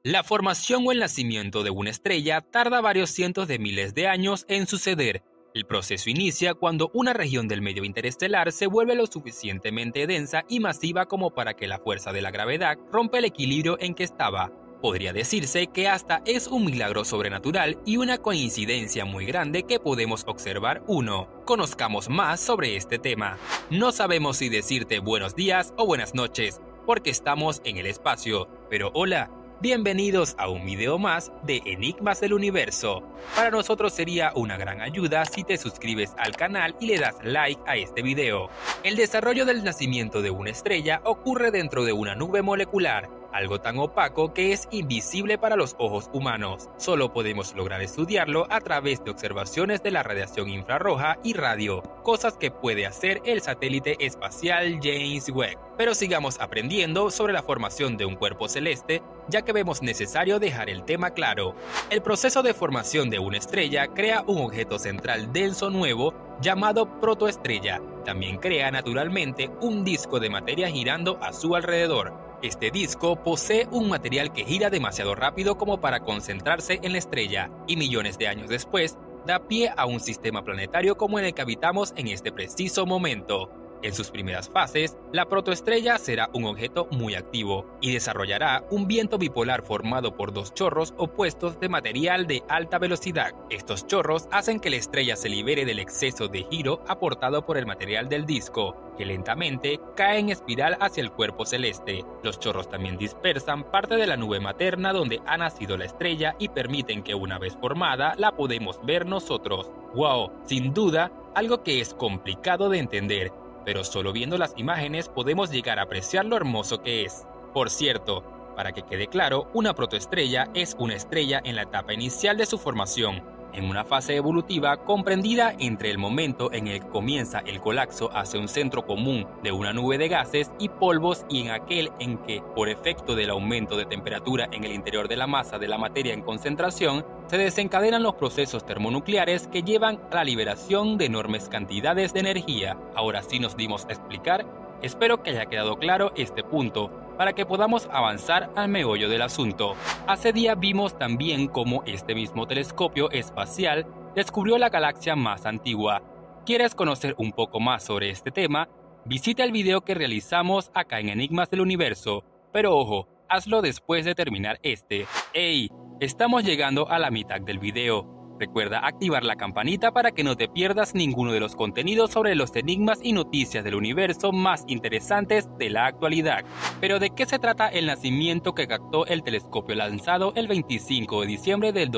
La formación o el nacimiento de una estrella tarda varios cientos de miles de años en suceder. El proceso inicia cuando una región del medio interestelar se vuelve lo suficientemente densa y masiva como para que la fuerza de la gravedad rompa el equilibrio en que estaba. Podría decirse que hasta es un milagro sobrenatural y una coincidencia muy grande que podemos observar uno. Conozcamos más sobre este tema. No sabemos si decirte buenos días o buenas noches, porque estamos en el espacio, pero hola. Bienvenidos a un video más de Enigmas del Universo. Para nosotros sería una gran ayuda si te suscribes al canal y le das like a este video. El desarrollo del nacimiento de una estrella ocurre dentro de una nube molecular, algo tan opaco que es invisible para los ojos humanos. Solo podemos lograr estudiarlo a través de observaciones de la radiación infrarroja y radio, cosas que puede hacer el satélite espacial James Webb. Pero sigamos aprendiendo sobre la formación de un cuerpo celeste, ya que vemos necesario dejar el tema claro. El proceso de formación de una estrella crea un objeto central denso nuevo llamado protoestrella. También crea naturalmente un disco de materia girando a su alrededor. Este disco posee un material que gira demasiado rápido como para concentrarse en la estrella, y millones de años después da pie a un sistema planetario como en el que habitamos en este preciso momento. En sus primeras fases, la protoestrella será un objeto muy activo y desarrollará un viento bipolar formado por dos chorros opuestos de material de alta velocidad. Estos chorros hacen que la estrella se libere del exceso de giro aportado por el material del disco, que lentamente cae en espiral hacia el cuerpo celeste. Los chorros también dispersan parte de la nube materna donde ha nacido la estrella y permiten que una vez formada la podemos ver nosotros. ¡Wow! Sin duda, algo que es complicado de entender, pero solo viendo las imágenes podemos llegar a apreciar lo hermoso que es. Por cierto, para que quede claro, una protoestrella es una estrella en la etapa inicial de su formación, en una fase evolutiva comprendida entre el momento en el que comienza el colapso hacia un centro común de una nube de gases y polvos y en aquel en que, por efecto del aumento de temperatura en el interior de la masa de la materia en concentración, se desencadenan los procesos termonucleares que llevan a la liberación de enormes cantidades de energía. Ahora sí nos dimos a explicar. Espero que haya quedado claro este punto, para que podamos avanzar al meollo del asunto. Hace días vimos también cómo este mismo telescopio espacial descubrió la galaxia más antigua. ¿Quieres conocer un poco más sobre este tema? Visita el video que realizamos acá en Enigmas del Universo, pero ojo, hazlo después de terminar este. ¡Ey! Estamos llegando a la mitad del video. Recuerda activar la campanita para que no te pierdas ninguno de los contenidos sobre los enigmas y noticias del universo más interesantes de la actualidad. Pero ¿de qué se trata el nacimiento que captó el telescopio lanzado el 25 de diciembre del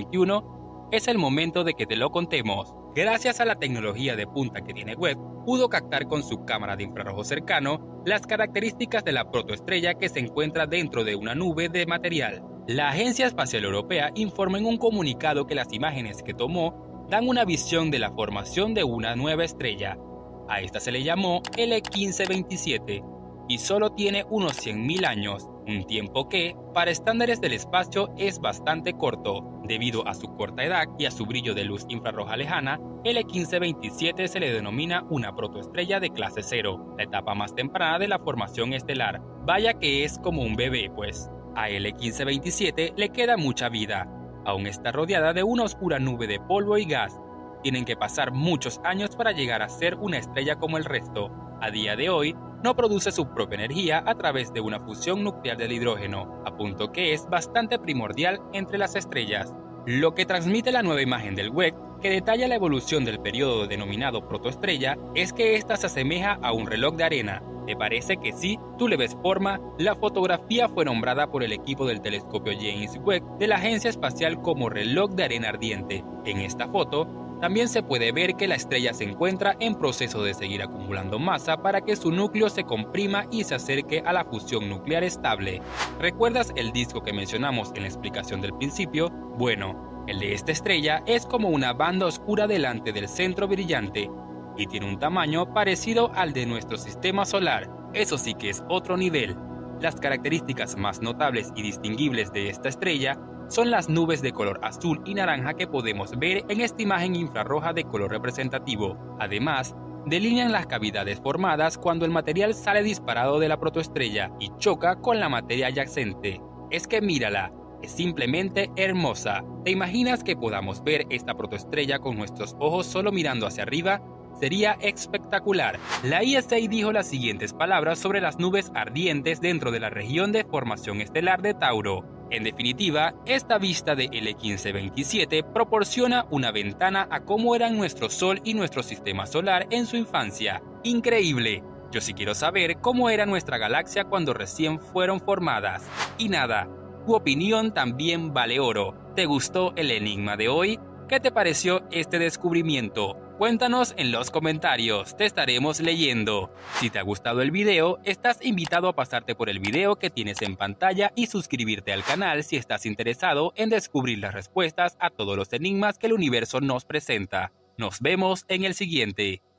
2021? Es el momento de que te lo contemos. Gracias a la tecnología de punta que tiene Webb, pudo captar con su cámara de infrarrojo cercano las características de la protoestrella que se encuentra dentro de una nube de material. La Agencia Espacial Europea informó en un comunicado que las imágenes que tomó dan una visión de la formación de una nueva estrella. A esta se le llamó L1527 y solo tiene unos 100.000 años, un tiempo que, para estándares del espacio, es bastante corto. Debido a su corta edad y a su brillo de luz infrarroja lejana, L1527 se le denomina una protoestrella de clase 0, la etapa más temprana de la formación estelar. Vaya que es como un bebé, pues. A L1527 le queda mucha vida. Aún está rodeada de una oscura nube de polvo y gas. Tienen que pasar muchos años para llegar a ser una estrella como el resto. A día de hoy, no produce su propia energía a través de una fusión nuclear del hidrógeno, a punto que es bastante primordial entre las estrellas. Lo que transmite la nueva imagen del Webb, que detalla la evolución del periodo denominado protoestrella, es que ésta se asemeja a un reloj de arena. ¿Te parece que sí? ¿Tú le ves forma? La fotografía fue nombrada por el equipo del telescopio James Webb de la Agencia Espacial como reloj de arena ardiente. En esta foto, también se puede ver que la estrella se encuentra en proceso de seguir acumulando masa para que su núcleo se comprima y se acerque a la fusión nuclear estable. ¿Recuerdas el disco que mencionamos en la explicación del principio? Bueno, el de esta estrella es como una banda oscura delante del centro brillante, y tiene un tamaño parecido al de nuestro sistema solar. Eso sí que es otro nivel. Las características más notables y distinguibles de esta estrella son las nubes de color azul y naranja que podemos ver en esta imagen infrarroja de color representativo. Además, delinean las cavidades formadas cuando el material sale disparado de la protoestrella y choca con la materia adyacente. Es que mírala, es simplemente hermosa. ¿Te imaginas que podamos ver esta protoestrella con nuestros ojos solo mirando hacia arriba? Sería espectacular. La ESA dijo las siguientes palabras sobre las nubes ardientes dentro de la región de formación estelar de Tauro. En definitiva, esta vista de L1527 proporciona una ventana a cómo eran nuestro Sol y nuestro sistema solar en su infancia. ¡Increíble! Yo sí quiero saber cómo era nuestra galaxia cuando recién fueron formadas. Y nada, tu opinión también vale oro. ¿Te gustó el enigma de hoy? ¿Qué te pareció este descubrimiento? Cuéntanos en los comentarios, te estaremos leyendo. Si te ha gustado el video, estás invitado a pasarte por el video que tienes en pantalla y suscribirte al canal si estás interesado en descubrir las respuestas a todos los enigmas que el universo nos presenta. Nos vemos en el siguiente.